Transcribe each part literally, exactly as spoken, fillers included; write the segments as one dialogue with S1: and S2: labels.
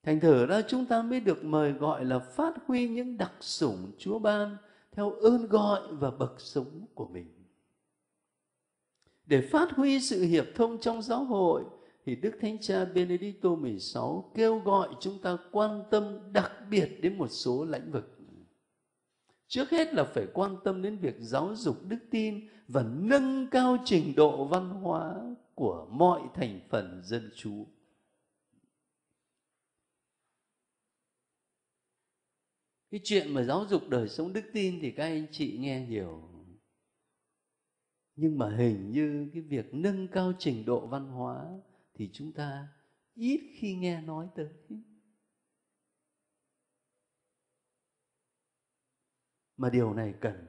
S1: Thành thử ra chúng ta mới được mời gọi là phát huy những đặc sủng Chúa ban theo ơn gọi và bậc sống của mình. Để phát huy sự hiệp thông trong giáo hội thì Đức Thánh Cha Benedicto mười sáu kêu gọi chúng ta quan tâm đặc biệt đến một số lĩnh vực. Trước hết là phải quan tâm đến việc giáo dục đức tin và nâng cao trình độ văn hóa của mọi thành phần dân chúng. Cái chuyện mà giáo dục đời sống đức tin thì các anh chị nghe nhiều. Nhưng mà hình như cái việc nâng cao trình độ văn hóa thì chúng ta ít khi nghe nói tới. Mà điều này cần.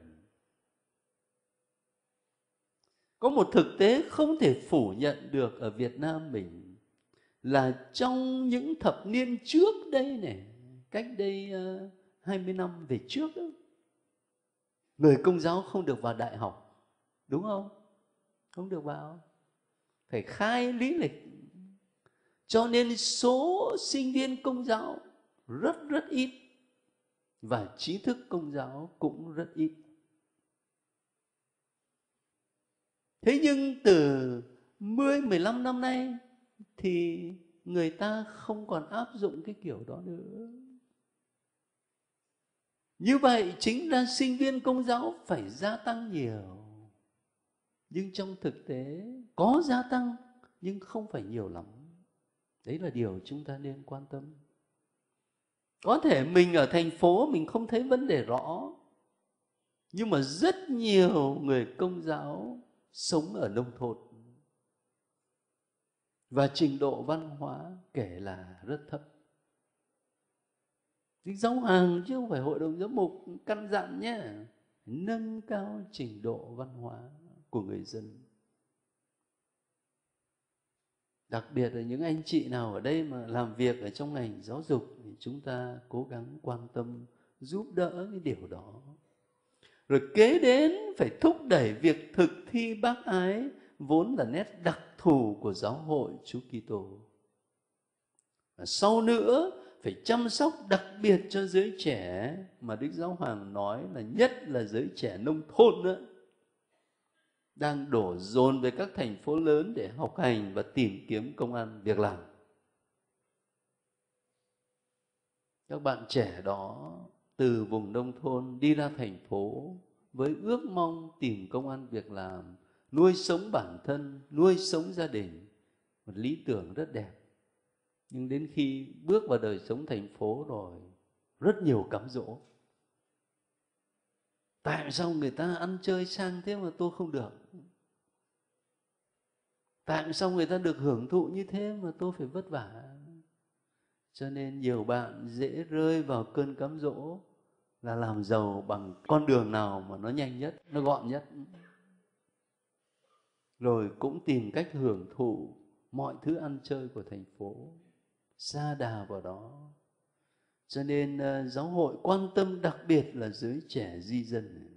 S1: Có một thực tế không thể phủ nhận được ở Việt Nam mình là trong những thập niên trước đây này, cách đây uh, hai mươi năm về trước đó, người Công giáo không được vào đại học, đúng không? Không được vào, phải khai lý lịch. Cho nên số sinh viên Công giáo rất rất ít và trí thức Công giáo cũng rất ít. Thế nhưng từ mười mười lăm năm nay thì người ta không còn áp dụng cái kiểu đó nữa. Như vậy chính là sinh viên Công giáo phải gia tăng nhiều. Nhưng trong thực tế có gia tăng nhưng không phải nhiều lắm. Đấy là điều chúng ta nên quan tâm. Có thể mình ở thành phố mình không thấy vấn đề rõ, nhưng mà rất nhiều người Công giáo sống ở nông thôn và trình độ văn hóa kể là rất thấp. Giáo hoàng chứ không phải hội đồng giám mục căn dặn nhé, nâng cao trình độ văn hóa của người dân. Đặc biệt là những anh chị nào ở đây mà làm việc ở trong ngành giáo dục thì chúng ta cố gắng quan tâm giúp đỡ cái điều đó. Rồi kế đến phải thúc đẩy việc thực thi bác ái vốn là nét đặc thù của giáo hội Chúa Kitô. Và sau nữa phải chăm sóc đặc biệt cho giới trẻ mà Đức Giáo Hoàng nói là nhất là giới trẻ nông thôn nữa, đang đổ dồn về các thành phố lớn để học hành và tìm kiếm công ăn việc làm. Các bạn trẻ đó từ vùng nông thôn đi ra thành phố với ước mong tìm công ăn việc làm, nuôi sống bản thân, nuôi sống gia đình, một lý tưởng rất đẹp. Nhưng đến khi bước vào đời sống thành phố rồi, rất nhiều cám dỗ. Tại sao người ta ăn chơi sang thế mà tôi không được? Tại sao người ta được hưởng thụ như thế mà tôi phải vất vả? Cho nên nhiều bạn dễ rơi vào cơn cám dỗ là làm giàu bằng con đường nào mà nó nhanh nhất, nó gọn nhất. Rồi cũng tìm cách hưởng thụ mọi thứ ăn chơi của thành phố, sa đà vào đó. Cho nên uh, giáo hội quan tâm đặc biệt là giới trẻ di dân.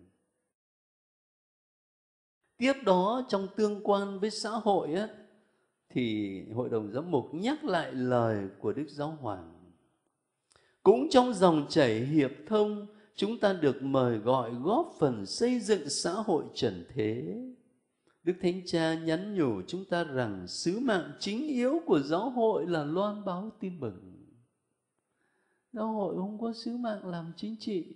S1: Tiếp đó trong tương quan với xã hội á, thì Hội đồng Giám mục nhắc lại lời của Đức Giáo Hoàng. Cũng trong dòng chảy hiệp thông, chúng ta được mời gọi góp phần xây dựng xã hội trần thế. Đức Thánh Cha nhắn nhủ chúng ta rằng sứ mạng chính yếu của giáo hội là loan báo tin mừng. Giáo hội không có sứ mạng làm chính trị.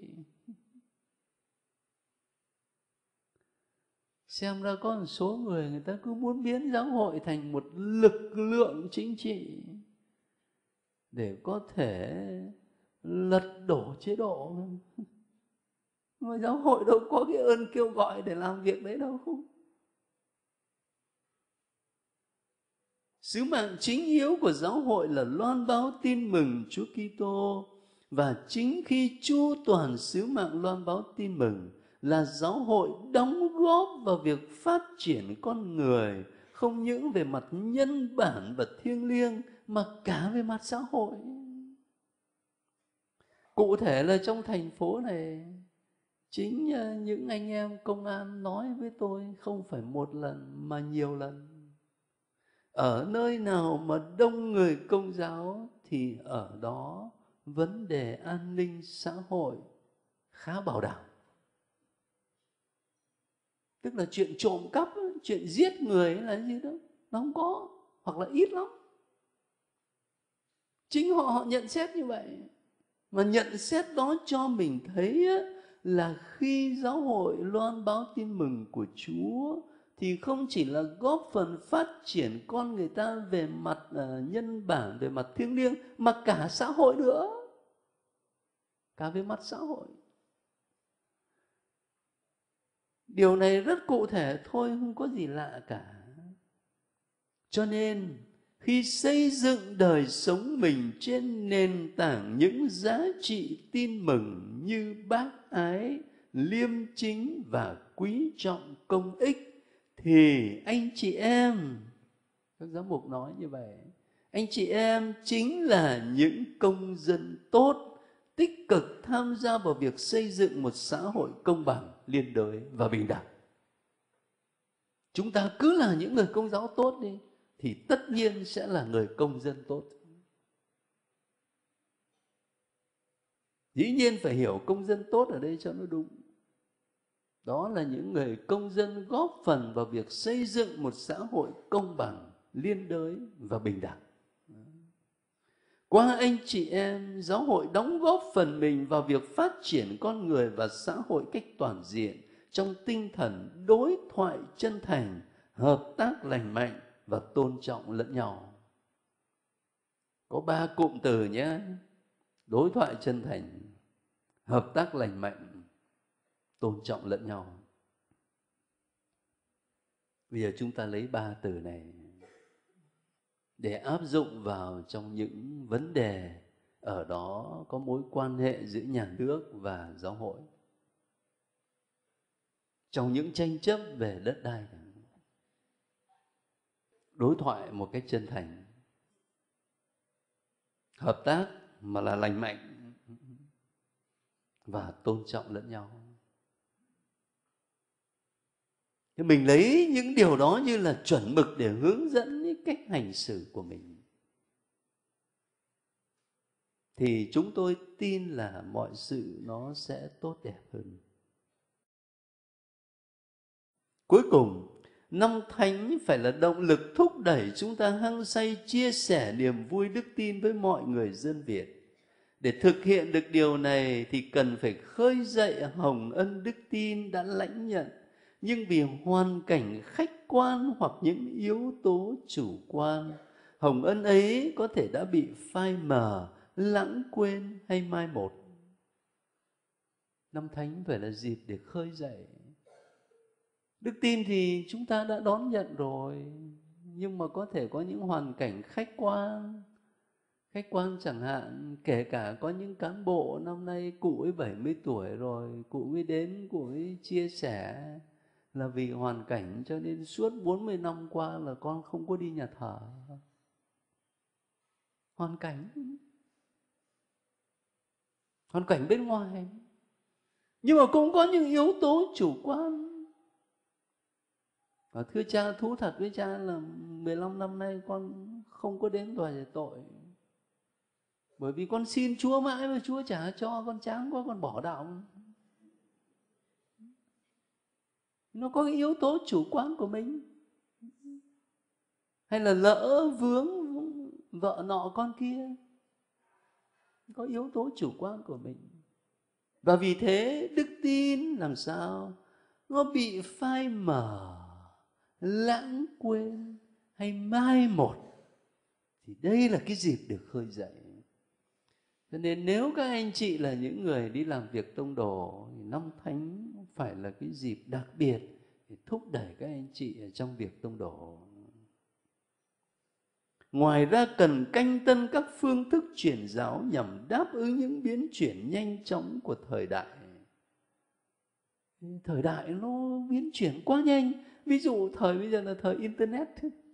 S1: Xem ra có một số người người ta cứ muốn biến giáo hội thành một lực lượng chính trị để có thể lật đổ chế độ. Mà giáo hội đâu có cái ơn kêu gọi để làm việc đấy đâu. Sứ mạng chính yếu của giáo hội là loan báo tin mừng Chúa Kitô, và chính khi chu toàn sứ mạng loan báo tin mừng là giáo hội đóng góp vào việc phát triển con người, không những về mặt nhân bản và thiêng liêng mà cả về mặt xã hội. Cụ thể là trong thành phố này, chính những anh em công an nói với tôi không phải một lần mà nhiều lần. Ở nơi nào mà đông người Công giáo thì thì ở đó vấn đề an ninh xã hội khá bảo đảm. Tức là chuyện trộm cắp, chuyện giết người là gì đó, nó không có, hoặc là ít lắm. Chính họ họ nhận xét như vậy. Mà nhận xét đó cho mình thấy là khi giáo hội loan báo tin mừng của Chúa thì không chỉ là góp phần phát triển con người ta về mặt uh, nhân bản, về mặt thiêng liêng, mà cả xã hội nữa. Cả về mặt xã hội. Điều này rất cụ thể thôi, không có gì lạ cả. Cho nên khi xây dựng đời sống mình trên nền tảng những giá trị tin mừng như bác ái, liêm chính và quý trọng công ích, thì anh chị em, các giám mục nói như vậy, anh chị em chính là những công dân tốt, tích cực tham gia vào việc xây dựng một xã hội công bằng, liên đới và bình đẳng. Chúng ta cứ là những người công giáo tốt đi, thì tất nhiên sẽ là người công dân tốt. Dĩ nhiên phải hiểu công dân tốt ở đây cho nó đúng. Đó là những người công dân góp phần vào việc xây dựng một xã hội công bằng, liên đới và bình đẳng. Qua anh chị em, giáo hội đóng góp phần mình vào việc phát triển con người và xã hội cách toàn diện trong tinh thần đối thoại chân thành, hợp tác lành mạnh và tôn trọng lẫn nhau. Có ba cụm từ nhé: đối thoại chân thành, hợp tác lành mạnh, tôn trọng lẫn nhau. Bây giờ chúng ta lấy ba từ này để áp dụng vào trong những vấn đề ở đó có mối quan hệ giữa nhà nước và giáo hội. Trong những tranh chấp về đất đai, đối thoại một cách chân thành, hợp tác mà là lành mạnh và tôn trọng lẫn nhau. Thì mình lấy những điều đó như là chuẩn mực để hướng dẫn cái cách hành xử của mình. Thì chúng tôi tin là mọi sự nó sẽ tốt đẹp hơn. Cuối cùng, năm thánh phải là động lực thúc đẩy chúng ta hăng say chia sẻ niềm vui đức tin với mọi người dân Việt. Để thực hiện được điều này thì cần phải khơi dậy hồng ân đức tin đã lãnh nhận, nhưng vì hoàn cảnh khách quan hoặc những yếu tố chủ quan, hồng ân ấy có thể đã bị phai mờ, lãng quên hay mai một. Năm thánh phải là dịp để khơi dậy. Đức tin thì chúng ta đã đón nhận rồi, nhưng mà có thể có những hoàn cảnh khách quan. Khách quan chẳng hạn, kể cả có những cán bộ năm nay cụ ấy bảy mươi tuổi rồi, cụ mới đến, cụ ấy chia sẻ là vì hoàn cảnh cho nên suốt bốn mươi năm qua là con không có đi nhà thờ. Hoàn cảnh. Hoàn cảnh bên ngoài. Nhưng mà cũng có những yếu tố chủ quan. Và thưa cha, thú thật với cha là mười lăm năm nay con không có đến tòa giải tội. Bởi vì con xin Chúa mãi mà Chúa chả cho, con chán quá con bỏ đạo. Nó có cái yếu tố chủ quan của mình. Hay là lỡ vướng vợ nọ con kia, có yếu tố chủ quan của mình. Và vì thế đức tin làm sao nó bị phai mờ, lãng quên hay mai một, thì đây là cái dịp được khơi dậy. Cho nên nếu các anh chị là những người đi làm việc tông đồ thì năm thánh phải là cái dịp đặc biệt để thúc đẩy các anh chị ở trong việc tông đồ. Ngoài ra cần canh tân các phương thức truyền giáo nhằm đáp ứng những biến chuyển nhanh chóng của thời đại. Thời đại nó biến chuyển quá nhanh. Ví dụ thời bây giờ là thời Internet.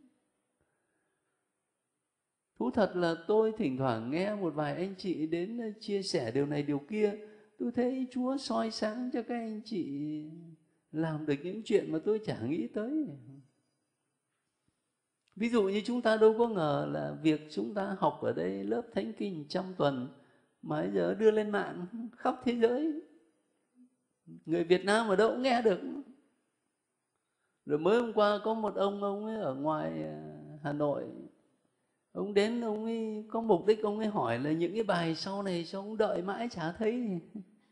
S1: Thú thật là tôi thỉnh thoảng nghe một vài anh chị đến chia sẻ điều này điều kia. Tôi thấy Chúa soi sáng cho các anh chị làm được những chuyện mà tôi chả nghĩ tới. Ví dụ như chúng ta đâu có ngờ là việc chúng ta học ở đây lớp Thánh Kinh trăm tuần mà bây giờ đưa lên mạng khắp thế giới, người Việt Nam ở đâu cũng nghe được. Rồi mới hôm qua có một ông ông ấy ở ngoài Hà Nội, ông đến, ông ấy có mục đích, ông ấy hỏi là những cái bài sau này sao ông đợi mãi chả thấy.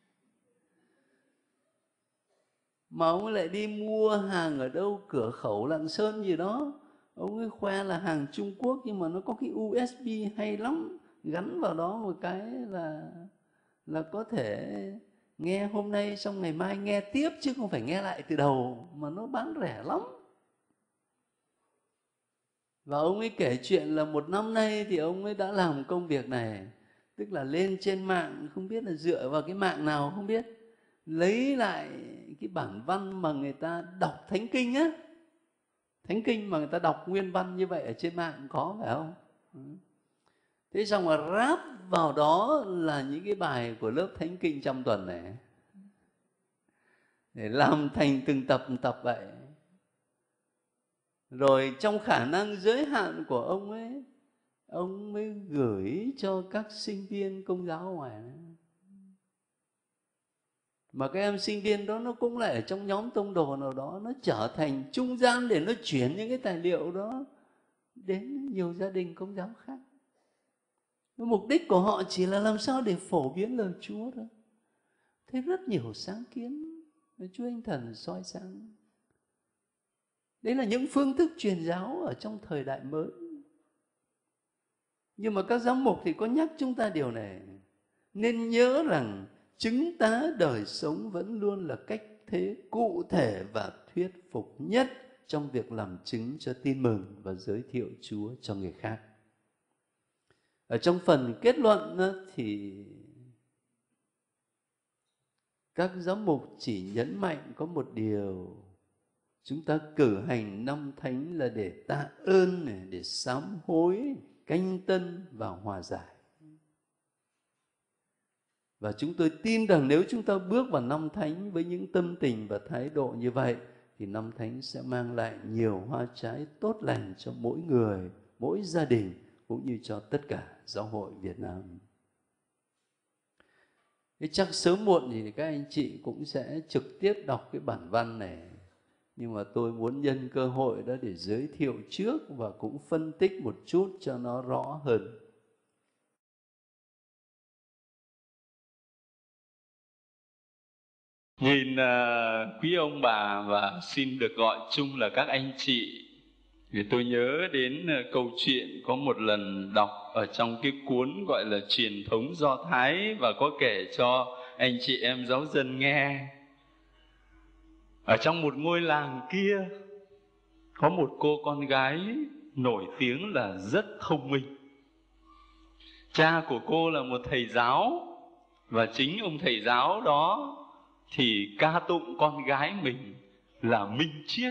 S1: Mà ông ấy lại đi mua hàng ở đâu, cửa khẩu Lạng Sơn gì đó, ông ấy khoe là hàng Trung Quốc nhưng mà nó có cái u ét bê hay lắm, gắn vào đó một cái là là có thể nghe hôm nay xong ngày mai nghe tiếp, chứ không phải nghe lại từ đầu, mà nó bán rẻ lắm. Và ông ấy kể chuyện là một năm nay thì ông ấy đã làm công việc này, tức là lên trên mạng, không biết là dựa vào cái mạng nào không biết, lấy lại cái bản văn mà người ta đọc Thánh Kinh á, Thánh Kinh mà người ta đọc nguyên văn như vậy ở trên mạng có, phải không? Thế xong rồi ráp vào đó là những cái bài của lớp Thánh Kinh trăm tuần này, để làm thành từng tập từng tập vậy. Rồi trong khả năng giới hạn của ông ấy, ông mới gửi cho các sinh viên Công giáo ngoài này. Mà các em sinh viên đó nó cũng lại ở trong nhóm tông đồ nào đó, nó trở thành trung gian để nó chuyển những cái tài liệu đó đến nhiều gia đình Công giáo khác. Mục đích của họ chỉ là làm sao để phổ biến lời Chúa thôi. Thế rất nhiều sáng kiến Chúa Anh Thần soi sáng. Đấy là những phương thức truyền giáo ở trong thời đại mới. Nhưng mà các giám mục thì có nhắc chúng ta điều này, nên nhớ rằng chứng tá đời sống vẫn luôn là cách thế cụ thể và thuyết phục nhất trong việc làm chứng cho tin mừng và giới thiệu Chúa cho người khác. Ở trong phần kết luận thì các giám mục chỉ nhấn mạnh có một điều: chúng ta cử hành năm thánh là để tạ ơn, này, để sám hối, canh tân và hòa giải. Và chúng tôi tin rằng nếu chúng ta bước vào năm thánh với những tâm tình và thái độ như vậy, thì năm thánh sẽ mang lại nhiều hoa trái tốt lành cho mỗi người, mỗi gia đình, cũng như cho tất cả giáo hội Việt Nam. Thế chắc sớm muộn thì các anh chị cũng sẽ trực tiếp đọc cái bản văn này. Nhưng mà tôi muốn nhân cơ hội đó để giới thiệu trước và cũng phân tích một chút cho nó rõ hơn.
S2: Nhìn uh, quý ông bà và xin được gọi chung là các anh chị, vì tôi nhớ đến uh, câu chuyện có một lần đọc ở trong cái cuốn gọi là Truyền thống Do Thái, và có kể cho anh chị em giáo dân nghe. Ở trong một ngôi làng kia có một cô con gái nổi tiếng là rất thông minh. Cha của cô là một thầy giáo, và chính ông thầy giáo đó thì ca tụng con gái mình là minh triết.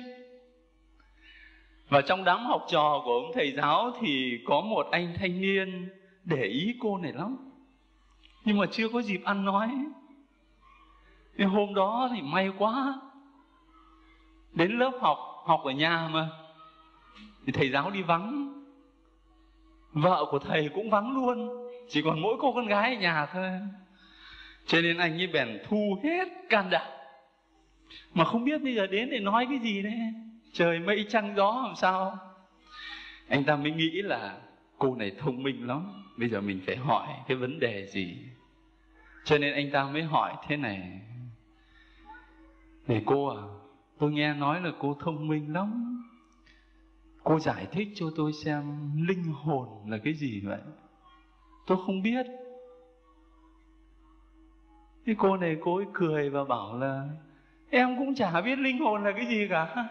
S2: Và trong đám học trò của ông thầy giáo thì có một anh thanh niên để ý cô này lắm, nhưng mà chưa có dịp ăn nói. Thì hôm đó thì may quá, đến lớp học, học ở nhà mà, thì thầy giáo đi vắng, vợ của thầy cũng vắng luôn, chỉ còn mỗi cô con gái ở nhà thôi. Cho nên anh ấy bèn thu hết can đảm, mà không biết bây giờ đến để nói cái gì đấy, trời mây trăng gió làm sao. Anh ta mới nghĩ là cô này thông minh lắm, bây giờ mình phải hỏi cái vấn đề gì. Cho nên anh ta mới hỏi thế này: này cô à, tôi nghe nói là cô thông minh lắm, cô giải thích cho tôi xem linh hồn là cái gì vậy? Tôi không biết. Cái cô này cô ấy cười và bảo là em cũng chả biết linh hồn là cái gì cả.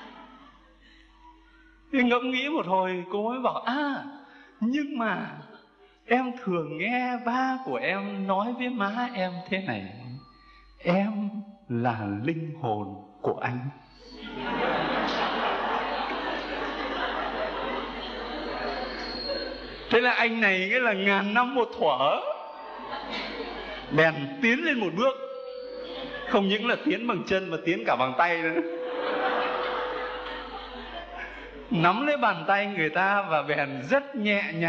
S2: Thì ngẫm nghĩ một hồi cô ấy bảo: à, nhưng mà em thường nghe ba của em nói với má em thế này: em là linh hồn của anh. Thế là anh này nghĩa là ngàn năm một thuở bèn tiến lên một bước, không những là tiến bằng chân mà tiến cả bằng tay nữa. nắm lấy bàn tay người ta và bèn rất nhẹ nhàng